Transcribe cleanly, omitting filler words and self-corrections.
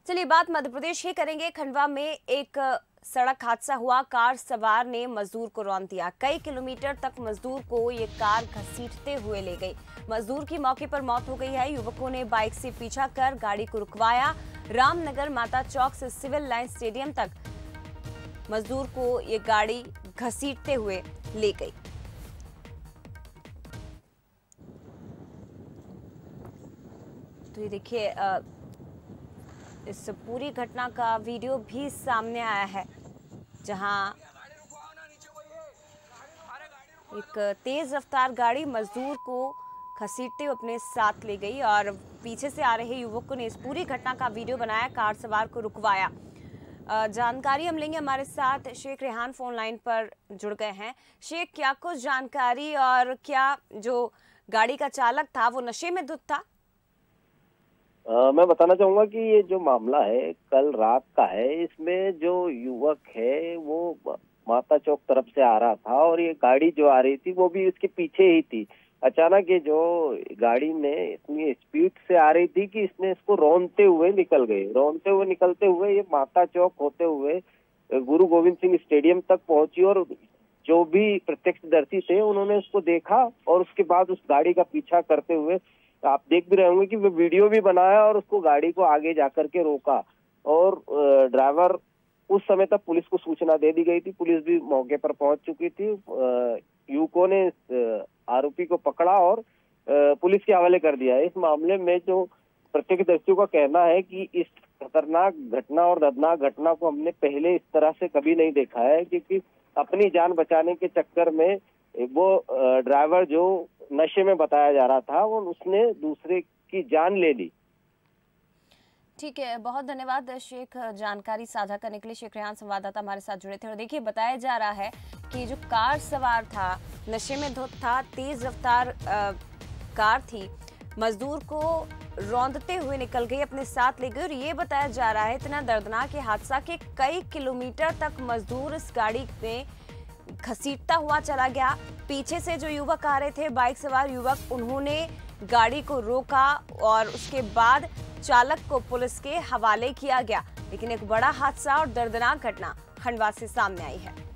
चलिए बात मध्य प्रदेश की करेंगे। खंडवा में एक सड़क हादसा हुआ। कार सवार ने मजदूर को रौंद दिया। कई किलोमीटर तक मजदूर को ये कार घसीटते हुए ले गई। मजदूर की मौके पर मौत हो गई है। युवकों ने बाइक से पीछा कर गाड़ी को रुकवाया। रामनगर माता चौक से सिविल लाइन स्टेडियम तक मजदूर को ये गाड़ी घसीटते हुए ले गई। तो ये देखिए, इस पूरी घटना का वीडियो भी सामने आया है, जहां एक तेज रफ्तार गाड़ी मजदूर को घसीटते हुए अपने साथ ले गई और पीछे से आ रहे युवकों ने इस पूरी घटना का वीडियो बनाया, कार सवार को रुकवाया। जानकारी हम लेंगे। हमारे साथ शेख रेहान फोन लाइन पर जुड़ गए हैं। शेख, क्या कुछ जानकारी और क्या जो गाड़ी का चालक था वो नशे में धुत था? मैं बताना चाहूंगा कि ये जो मामला है कल रात का है। इसमें जो युवक है वो माता चौक तरफ से आ रहा था और ये गाड़ी जो आ रही थी वो भी इसके पीछे ही थी। अचानक ये जो गाड़ी में इतनी स्पीड से आ रही थी कि इसने इसको रौंदते हुए निकल गए। रौंदते हुए निकलते हुए ये माता चौक होते हुए गुरु गोविंद सिंह स्टेडियम तक पहुंची और जो भी प्रत्यक्षदर्शी थे उन्होंने उसको देखा और उसके बाद उस गाड़ी का पीछा करते हुए, आप देख भी रहे होंगे कि वो वीडियो भी बनाया और उसको गाड़ी को आगे जाकर के रोका। और ड्राइवर, उस समय तक पुलिस को सूचना दे दी गई थी, पुलिस भी मौके पर पहुंच चुकी थी। युवकों ने आरोपी को पकड़ा और पुलिस के हवाले कर दिया। इस मामले में जो प्रत्यक्षदर्शियों का कहना है कि इस खतरनाक घटना और दर्दनाक घटना को हमने पहले इस तरह से कभी नहीं देखा है, क्योंकि अपनी जान बचाने के चक्कर में वो ड्राइवर जो नशे में बताया जा रहा था वो उसने दूसरे की जान ले ली। ठीक है, बहुत धन्यवाद शेख जानकारी साझा करने के लिए। शेख रेहान संवाददाता हमारे साथ जुड़े थे। और देखिए, बताया जा रहा है कि जो कार सवार था नशे में धुत था, तेज रफ्तार कार थी, मजदूर को रौंदते हुए निकल गई, अपने साथ ले गई। और ये बताया जा रहा है इतना दर्दनाक हादसा कि कई किलोमीटर तक मजदूर इस गाड़ी में घसीटता हुआ चला गया। पीछे से जो युवक आ रहे थे, बाइक सवार युवक, उन्होंने गाड़ी को रोका और उसके बाद चालक को पुलिस के हवाले किया गया। लेकिन एक बड़ा हादसा और दर्दनाक घटना खंडवा से सामने आई है।